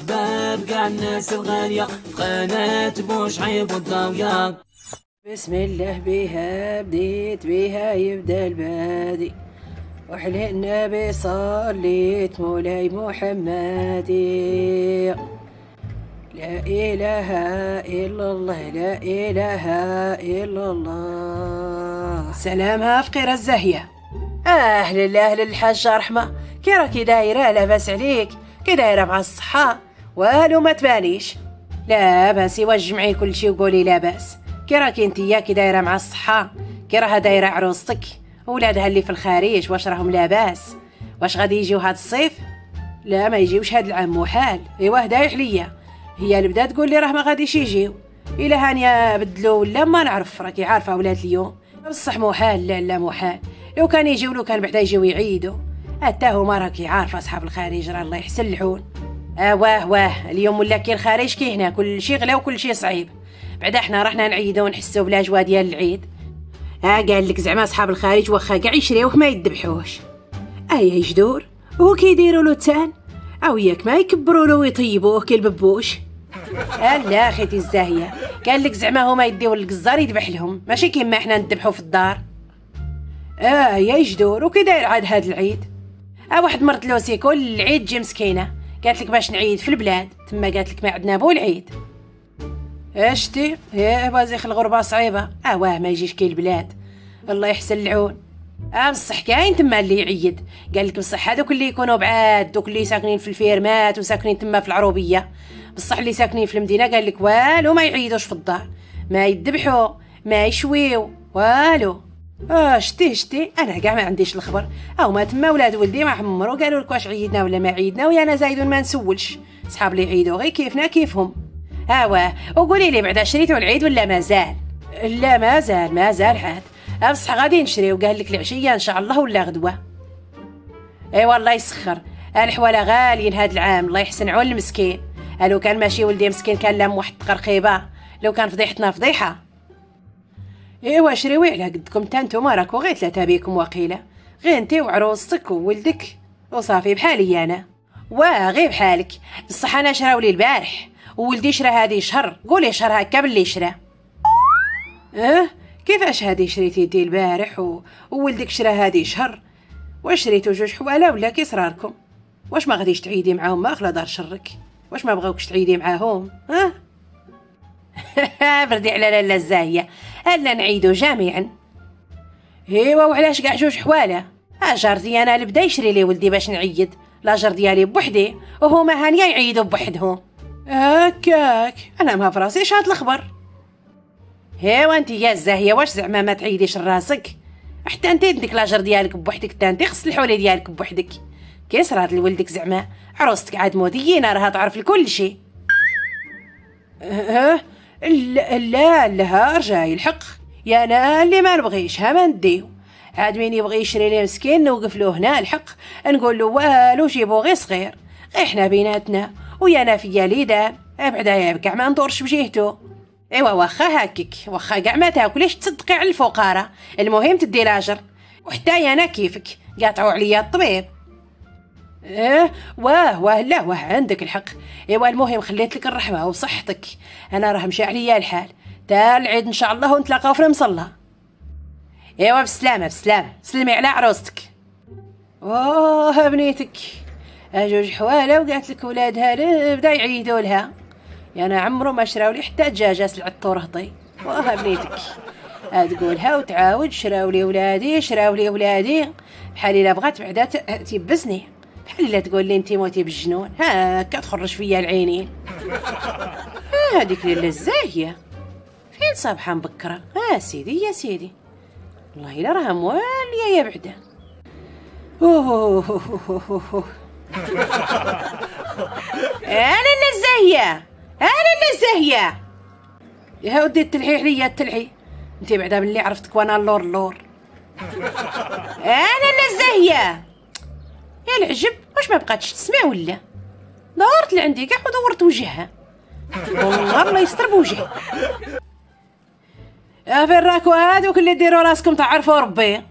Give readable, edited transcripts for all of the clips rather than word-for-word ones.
باب كاع الناس الغالية قناة بوشعيب والضاوية. بسم الله بها بديت بها يبدا البادي، وحلي النبي صليت مولاي محمدي. لا إله إلا الله لا إله إلا الله. سلامها فقيرة الزاهية. أهل الحاجة رحمة، كي راكي دايرة؟ لاباس عليك؟ كي دايرة مع الصحة؟ والو ما تبانيش. لاباس إوا جمعي كلشي وقولي لاباس. كي راكي نتيا؟ كي دايرة مع الصحة؟ كي راها دايرة عروستك؟ ولادها اللي في الخارج واش راهم لاباس؟ واش غادي يجيو هاد الصيف؟ لا ما يجيوش هاد العام محال. ايوا هدايح ليا، هي اللي بدات تقول لي راه ما غاديش يجيو. الا هانيه بدلو ولا ما نعرف، راكي عارفه ولاد اليوم بصح محال. لا محال. لو كان يجيو، لو كان بعدا يجيو يعيدوا. حتى هما راكي عارفه اصحاب الخارج راه الله يحسن الحون. واه اليوم ولا كي الخارج كي هنا كلشي غلا وكلشي صعيب. بعدا حنا رحنا نعيدو ونحسو بالاجواء ديال العيد. قال لك زعما اصحاب الخارج واخا كاع يشريوه ما يذبحوش. يجدور هو كيديروا له تان او ياك ما يكبروا له ويطيبوه كي الببوش. لا خيتي الزاهيه، قال لك زعما هما يديو الجزار يذبح لهم، ماشي كيما حنا نذبحوا في الدار. يا يجدور وكي داير عاد هاد العيد؟ واحد مرت لوسي كل العيد تجي مسكينه، قالت لك باش نعيد في البلاد، تما قالت لك ما عندنا بو العيد. اشتي بازيخ الغربه صعيبه. واه ما يجيش كي البلاد، الله يحسن العون. بصح كاين تما اللي يعيد، قال لك بصح هذوك اللي يكونوا بعاد، دوك اللي ساكنين في الفيرمات وساكنين تما في العروبيه، بصح اللي ساكنين في المدينه قال لك والو ما يعيدوش في الدار، ما يذبحوا ما يشويو والو. شتي انا كاع ما عنديش الخبر. ما تما ولاد ولدي ما عمرو قالوا لك واش عيدنا ولا ما عيدنا، ويا انا زايدون ما نسولش. صحاب اللي يعيدوا غير كيفنا كيفهم. واه وقولي لي بعدا شريتوا العيد ولا مازال؟ لا مازال حاد. بصح غادي نشري، وقال لك العشيه ان شاء الله ولا غدوه. والله يسخر، الحواله غاليين هاد العام، الله يحسن عون المسكين. لو كان ماشي ولدي مسكين كان لام واحد التقرقيبه، لو كان فضيحتنا فضيحه. شريوي على قدكم تا نتوما، راكو غير 3 بيكم وقيله، غير انتي وعروستك وولدك وصافي بحالي انا. غير بحالك. بصح انا شراولي البارح وولدي شرا هادي شهر. قولي شهر هكا باللي شرا. كيفاش هادي شريتي دي البارح وولدك شرا هادي شهر؟ واش شريتو 2 حواله ولا كي صراركم؟ واش ما غاديش تعيدي معاهم؟ ما خلا دار شرك، واش ما بغاوكش تعيدي معاهم؟ بردي على لاله الزاهيه، الا نعيدو جميعا. وعلاش كاع 2 حواله؟ جار ديالي انا اللي بدا يشري لي ولدي باش نعيد، لاجر ديالي بوحدي وهما هانيه يعيدوا بوحدهم. هكاك انا ما فراسيش هاد الخبر. وانت يا الزاهيه واش زعما ما تعيديش راسك؟ حتى انت ديك لاجر ديالك بوحدك، حتى انت خص الحولي ديالك بوحدك. كي صرات لولدك زعما عروستك عاد موديينه راها تعرف لكل شيء. لا رجاي الحق، يا انا اللي ما نبغيش ما نديو. عاد مين يبغي يشري لي مسكين نوقف له هنا الحق، نقول له والو جيبو غير صغير، غير حنا بيناتنا ويا انا فيا ليدان. بعدا يا كاع ما ندورش بجهته. واخا هكاك، واخا كاع ما تاكليش تصدقي على الفقراء، المهم تدي لاجر. وحتى انا كيفك قاطعوا عليا الطبيب. لا عندك الحق. المهم خليت لك الرحمه وصحتك، انا راه مشى عليا الحال. تا العيد ان شاء الله ونتلاقاو في المصلى. بسلامه سلمي على عروستك. بنيتك 2 حواله وقالت لك ولادها بدا يعيدوا لها. انا عمرو ما شراو لي حتى دجاجه سلعت رهطي. بنيتك تقولها وتعاود شراو لي ولادي بحال الا بغات بعدا تيبسني، بحال الا تقول لي انت موتي بالجنون هاكا تخرج فيا العينين. هذيك لاله الزاهيه فين صباحا مبكره؟ سيدي يا سيدي والله الا راها مواليه يا بعدا. لاله الزاهيه يا ودي تلحي عليا تلحي، انت بعدا ملي عرفتك وانا اللور. لاله الزاهيه يا العجب، واش ما بقاتش تسمع ولا؟ دورت لعندي كاع ودورت وجهها، والله الله يستر بوجهها. فين راكو هادوك اللي ديروا راسكم تعرفوا ربي؟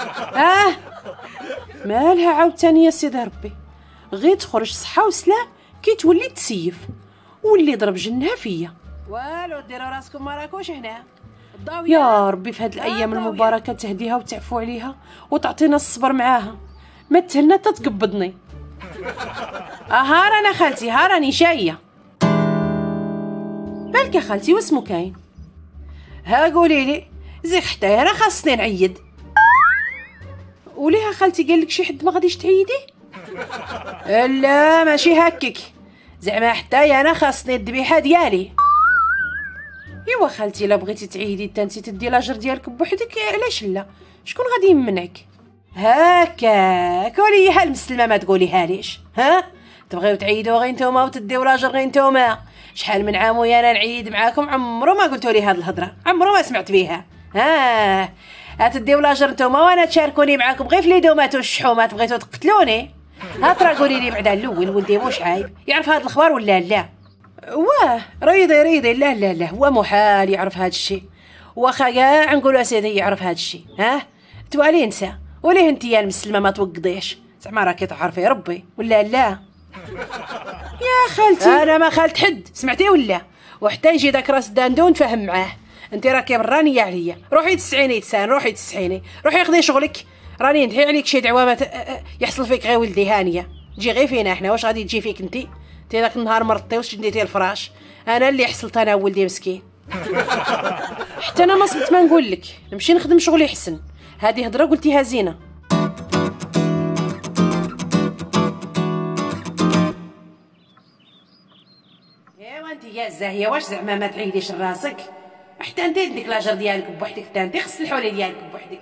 مالها عاوتاني يا سيدي ربي؟ غير تخرج صحه وسلام كي تولي تسيف واللي ضرب جنها فيا. والو ديروا راسكم ما راكوش هنا. يا ربي في هاد الايام المباركه تهديها وتعفو عليها وتعطينا الصبر معاها، ما تهنا تتقبضني. رانا خالتي، راني جايه. بالك يا خالتي واسمو كاين؟ ها قولي لي زيك حتى انا خاصني نعيد. وليها خالتي قال لك شي حد ما غاديش تعيدي؟ لا ماشي هكاك، زعما حتى انا خاصني الذبيحه ديالي. ايوا خالتي الا بغيتي تعيدي حتى انت تدي لاجر ديالك بوحدك علاش لا؟ شكون غادي يمنعك؟ هكاك وليها المسلمه ما تقوليها ليش. ها تبغيو تعيدوا غير نتوما وتديو لاجر غير نتوما. شحال من عام وانا نعيد معاكم عمرو ما قلتوا لي هاد الهضره، عمرو ما سمعت بيها. هتديو لاجر نتوما وانا تشاركوني معاكم غير في اليدومات والشحومات. بغيتو تقتلوني؟ ترى قولي لي بعدا الاول ولدي واش عايب يعرف هاد الاخبار ولا لا؟ واه ريضي لا هو محال يعرف هاد الشيء، واخا كاع نقولوا اسيدي يعرف هاد الشيء. توالي نسى وليه انت يا المسلمه ما توقضيش؟ زعما راكي تعرفي ربي ولا لا؟ يا خالتي انا ما خالت حد، سمعتي ولا؟ وحتى يجي داك راس داندو نفهم معاه. انت راكي برانيه عليا، روحي تسعيني تسان، روحي تسعيني، روحي خدي شغلك. راني ندعي عليك شي دعوه ما يحصل فيك غير ولدي هانيه. تجي غير فينا احنا، واش غادي تجي فيك انت داك النهار مرضتي وشديتي الفراش؟ انا اللي حصلت انا وولدي مسكين. حتى انا ما صبت ما نقول لك نمشي نخدم شغلي حسن. هذه هضره قلتيها زينه. ايوا انت يا الزاهيه واش زعما ما تعيديش راسك؟ حتى انت ديك لاجر ديالك بوحدك، حتى انت خص الحولي ديالك بوحدك.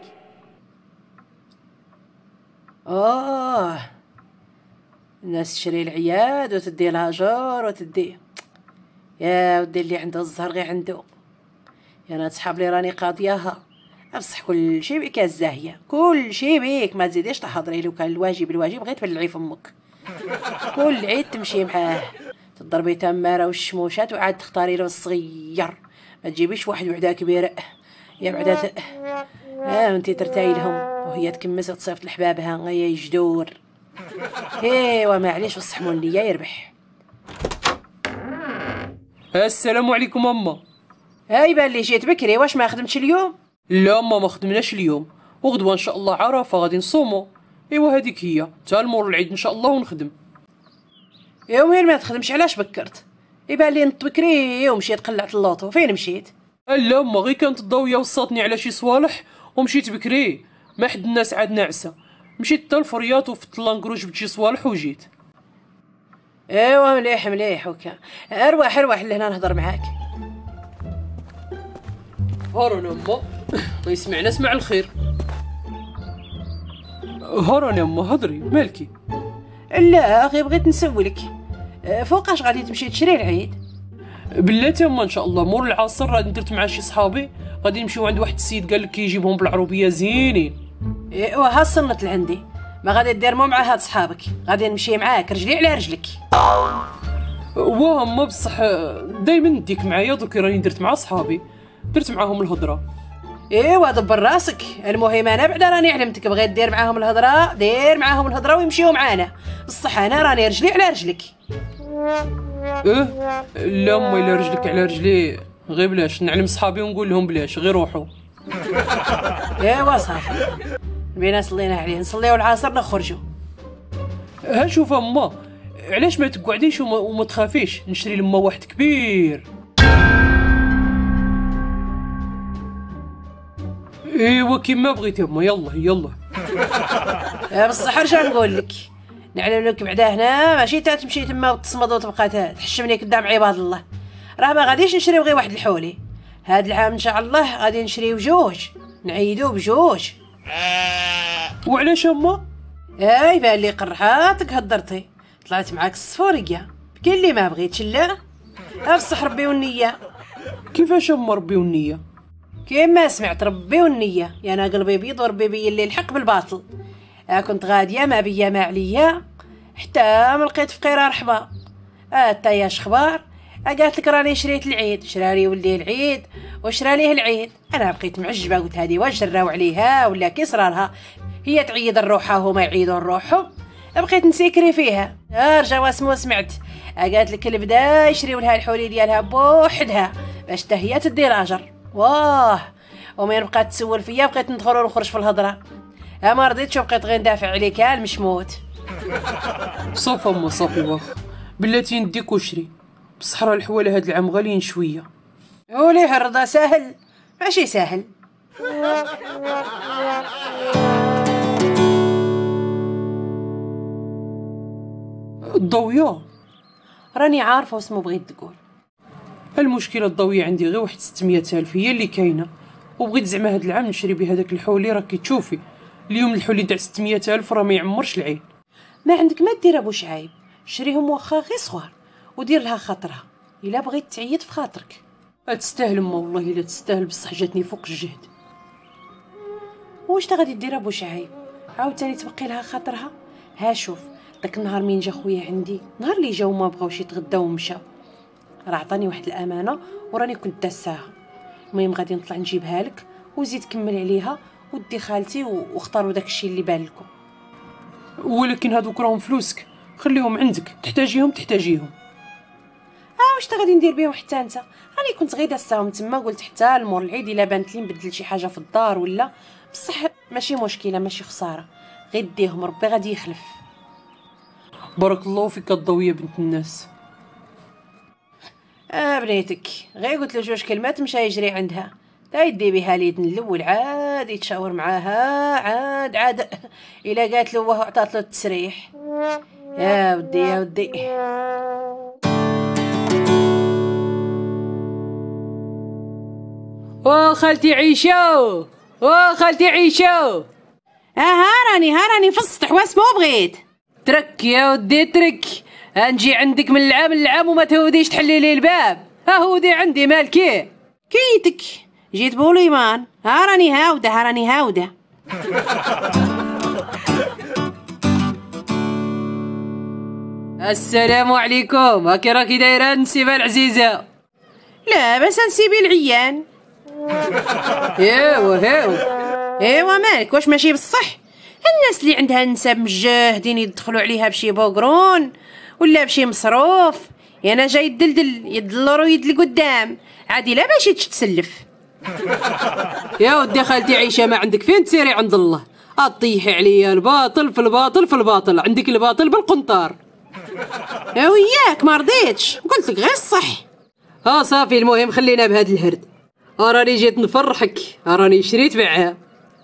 الناس تشري العياد وتدي لاجر وتدي. يا ودي اللي عنده الزهر غير عنده. يا انا تصحاب لي راني قاضياها، بصح كل شيء بك الزاهيه، كل شيء بك ما تزيديش تحضري. لو كان الواجب غير تبلعي فمك. كل عيد تمشي معاه تضربي تماره والشموشات وعاد تختاري له الصغير، ما تجيبيش واحد وحده كبيره. يا بعدا انت ترتاي لهم وهي تكمس وتصيفط لحبابها غيا يجدور. ايوا معليش والصحمون ليا يربح. السلام عليكم اما. بان لي جيت بكري، واش ما خدمتش اليوم؟ لا اما ما خدمناش اليوم، وغدوه ان شاء الله عرفه غادي نصومو. ايوا هذيك هي تا المور العيد ان شاء الله ونخدم. وين ما تخدمش علاش بكرت؟ يبان لي نط بكري ومشيت قلعت اللوطو. فين مشيت؟ لا اما غير كانت الضويه وصاتني على شي صوالح ومشيت بكري، ما حد الناس عاد ناعسه. مشيت حتى الفرياط وفت لانكرو جبت شي صوالح وجيت. ايوا مليح وكا. اروح لهنا نهضر معاك. هارانا اما يسمعنا اسمع الخير. هارانا اما هضري مالكي؟ لا غير بغيت نسولك فوقاش غادي تمشي تشري العيد؟ بلاتي اما ان شاء الله مور العصر راه درت مع شي صحابي غادي نمشيو عند واحد السيد قال لك كيجيبهم بالعروبيه زينين. ايوا ها الصنت لعندي، ما غادي دير مو مع هاد صحابك، غادي نمشي معاك رجلي على رجلك. واه اما بصح دايما نديك معايا، دوك راني درت مع صحابي درت معاهم الهضره. ايوا دبر راسك، المهم انا بعدا راني علمتك بغيت دير معاهم الهضره دير معاهم الهضره ويمشيو معانا، بصح انا راني رجلي على رجلك. لا امي الا رجلك على رجلي غير بلاش نعلم صحابي ونقول لهم بلاش غير روحوا. ايوا صافي بينا صلينا عليه نصليو العصر نخرجوا. ها شوف اما علاش ما تقعديش وما تخافيش نشري لما واحد كبير. ايوا كيما بغيتي اما يلا. بصح رجع نقول لك نعلم لك بعدا هنا ماشي تمشي تما وتصمد وتبقى تحشمني قدام عباد الله، راه ما غاديش نشريو غير واحد الحولي. هاد العام ان شاء الله غادي نشريو جوج، نعيدو بجوج. وعلاش اما؟ يبان لي قرحاتك هضرتي طلعت معاك الصفوريه، كاين اللي ما بغيتش لا بصح ربي والنيه. كيفاش اما ربي والنيه؟ كيما سمعت ربي والنيه، يا انا قلبي بيض وربي بين لي الحق بالباطل. كنت غاديه ما بيا ما عليا حتى ما لقيت فقيره رحبه. حتى يا شخبار قالت لك راني شريت العيد، شرالي ولدي العيد وشرى ليه العيد. انا بقيت معجبه قلت هذه واش جراو عليها ولا كي صرالها؟ هي تعيد لروحها وهما يعيدوا لروحهم. بقيت نسيكري فيها. رجع واسمو سمعت قالت لك اللي بدا يشريو لها الحولي ديالها بوحدها باش حتى هي تدي لاجر. واه ومين بقات تسول فيا بقيت ندخل ونخرج في الهضره. ما رضيتش وبقيت غير ندافع عليك المشموت. صافي اما صافي واخا بلاتي نديك وشري، بصح راه الحواله هاد العام غاليين شويه. وليه الرضا ساهل؟ ماشي ساهل. الضويه راني عارفه واسمو بغيت تقول. المشكله الضويه عندي غير واحد 600 الف هي اللي كاينه، وبغيت زعما هاد العام نشري بها داك الحولي. راكي تشوفي اليوم الحولي تاع 600 الف راه ما يعمرش العين. ما عندك ما دير ابو شعيب، شريهم واخا غير صغار ودير لها خاطرها الا بغيت تعيط في خاطرك. تستاهل ما والله الا تستاهل، بصح جاتني فوق الجهد. واش تا غادي دير ابو شعيب؟ عاوتاني تبقي لها خاطرها. ها شوف داك النهار من جا خويا عندي، نهار اللي جاو ما بغاوش يتغداو ومشاو، راه عطاني واحد الامانه وراني كنت داساها. المهم غادي نطلع نجيبها لك وزيد كمل عليها ودي خالتي واختاروا داك الشيء اللي بان لكم. ولكن هادوك راهم فلوسك، خليهم عندك، تحتاجيهم. واش تا غادي ندير بهم حتى انت؟ راني كنت غير داساهم تما، قلت حتى المور العيد الا بانت لي نبدل شي حاجه في الدار ولا، بصح ماشي مشكله ماشي خساره، غير ديهم ربي غادي يخلف. بارك الله فيك الضويه بنت الناس. بنيتك غير قلت له جوج كلمات مشى يجري عندها، تا يدي بها اليد الاول عاد يتشاور معاها عاد الا قالت له واه عطات له التسريح. يا ودي خالتي عيشة راني في السطح واسمو بغيت. ترك يا ودي ترك، نجي عندك من العام للعام وما تهوديش تحلي لي الباب. هودي عندي مالكي كيتك جيت بوليمان. راني هاوده. السلام عليكم، هاكي راكي دايره النسيبه العزيزه؟ لا بس نسيبي العيان. ايوا مالك واش ماشي بصح؟ الناس اللي عندها النساب مجاهدين يدخلوا عليها بشي بوغرون ولا بشي مصروف، انا جاي يدلرو يد لقدام عادي لا باش تسلف. يا ودي خالتي عيشه ما عندك فين تسيري عند الله، طيحي عليا الباطل في الباطل، عندك الباطل بالقنطار. وياك ما رضيتش، قلت لك غير الصح. صافي المهم خلينا بهاد الهرد. راني جيت نفرحك، راني شريت معاه.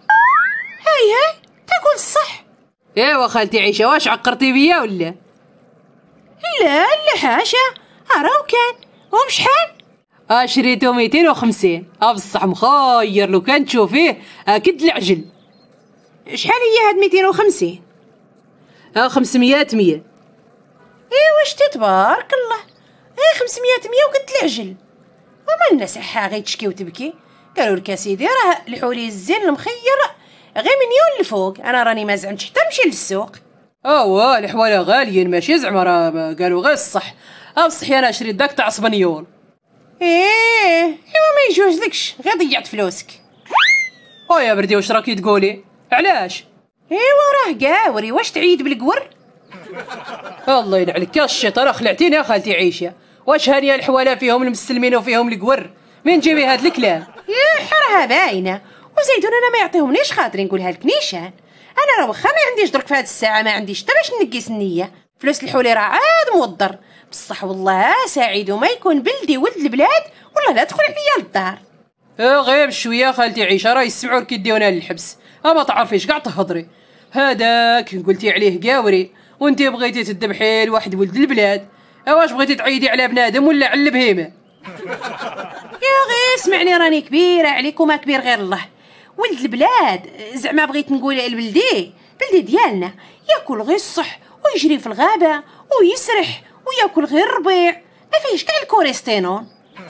هاي تقول الصح. ايوا خالتي عيشه واش عقرتي بيا ولا؟ لا حاشا، راهو كان وبشحال؟ شريتو 250. بصح مخير لو كان تشوفيه اكد العجل. شحال هي هاد 250؟ 500 100. واش تبارك الله، 500 100 وقد العجل. وما الناس غير تشكي وتبكي. قالوا لك سيدي راه الحولي الزين المخير غير مليون الفوق. انا راني ما زعمتش حتى نمشي للسوق. الحواله غاليين ماشي زعما راه قالوا غير الصح. بصح انا شريت داك تاع سبنيول. ايوا ما يجوزلكش غير ضيعت فلوسك. يا بردي واش راكي تقولي؟ علاش؟ راه قاوري واش تعيد بالقور؟ الله يلعنك يا الشيطان، خلعتيني يا خالتي عيشه. واش هانيه الحواله فيهم المسلمين وفيهم القور؟ مين جيبي هاد الكلام؟ يا حرها باينه. وزيدون انا ما يعطيهمنيش خاطري نقولها لك نيشان. انا راه واخا ما عنديش درك في هاد الساعه، ما عنديش حتى باش نقيس النيه. فلوس الحولي راه عاد موضر، بصح والله سعيد وما يكون بلدي ولد البلاد والله لا تدخل عليا للدار. غير بشويه خالتي عيشه راه يسمعوا لك يديونا للحبس. ما تعرفيش كاع تهضري. هذاك قلتي عليه قاوري وانتي بغيتي تذبحي لواحد ولد البلاد. واش بغيتي تعيدي على بنادم ولا على البهيمه؟ يا غير اسمعني راني كبيره عليك وما كبير غير الله. ولد البلاد زعما بغيت نقول البلدي ديالنا ياكل غير الصح ويجري في الغابه ويسرح وياكل غير الربيع، ما فيهش كاع الكوريستينون.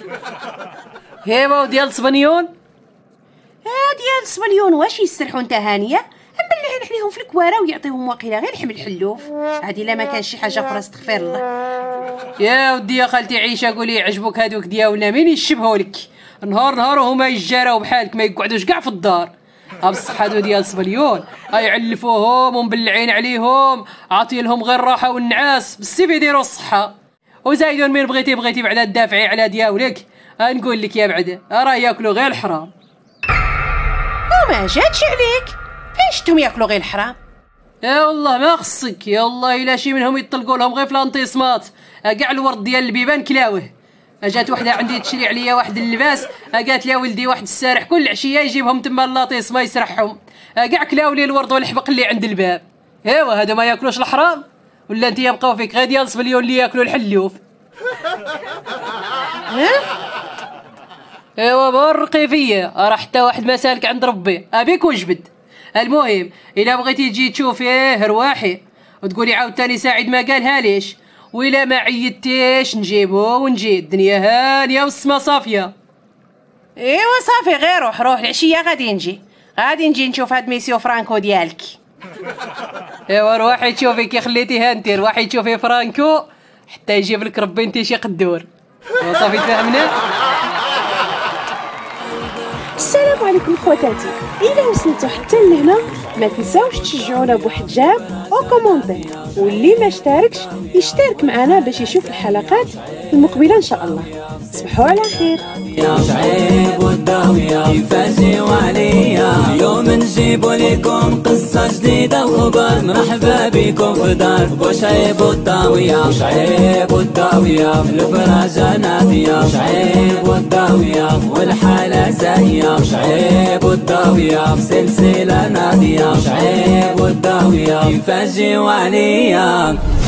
وديال سبنيون؟ ديال سبنيون واش يسرحوا انت هانيه؟ نبلعن عليهم في الكواره ويعطيهم واقيلا غير لحم الحلوف. هادي لا ما كان شي حاجه اخرى استغفر الله. يا ودي يا خالتي عيشه قولي عجبوك هادوك ديالنا مين يشبهوا لك؟ نهار وهما يجاراو بحالك ما يقعدوش كاع في الدار. بصح هادو ديال صبليون يعلفوهم ومبلعين عليهم، عاطي لهم غير الراحه والنعاس بالسيف يديروا الصحه. وزايدون من بغيتي بعدا تدافعي على دياولك، نقول لك يا بعد راه ياكلوا غير الحرام. وما جاتش عليك، فين شفتهم ياكلوا غير الحرام؟ يا والله ما خصك، يا الله الا شي منهم يطلقوا لهم غير في الانطيسمات، كاع الورد ديال البيبان كلاوه. جات وحده عندي تشري عليا واحد اللباس، قالت لي ولدي واحد السارح كل عشيه يجيبهم تما اللاطيس ما يسرحهم، كاع كلاو لي الورد والحبق اللي عند الباب. ايوا هادو ما ياكلوش الحرام، ولا انت يبقاو فيك غير ديال صبليون اللي ياكلوا الحلوف؟ ايوا برقي فيا، راه حتى واحد ما سالك عند ربي ابيك وجبد. المهم الا بغيتي تجي تشوف رواحي وتقولي عاوتاني سعيد ما قالها ليش، وإلا ما عيدتيش نجيبو ونجي، الدنيا هانيه والسما صافيه. ايوا صافي غير روح العشيه غادي نجي نشوف هاد ميسيو فرانكو ديالك. ايوا روحي تشوفي كي خليتيها انت، روحي تشوفي فرانكو حتى يجيب لك ربي انت شي قدور. صافي تفهمنا. السلام عليكم خواتاتي، الى وصلتوا حتى لهنا ما تنساوش تشجعونا بواحد جام وكومونتير، واللي ما اشتركش يشترك معنا باش يشوف الحلقات المقبله ان شاء الله. تصبحوا على خير. يا شعيب والداوية يفازيو عليا، اليوم نجيبو ليكم قصة جديدة وخبر، مرحبا بكم في دار بوشعيب والداوية. شعيب والداوية الفراجة نادية، شعيب والداوية والحالة زاهية، شعيب والداوية سلسلة نادية، شعيب والداوية يفازيو عليا.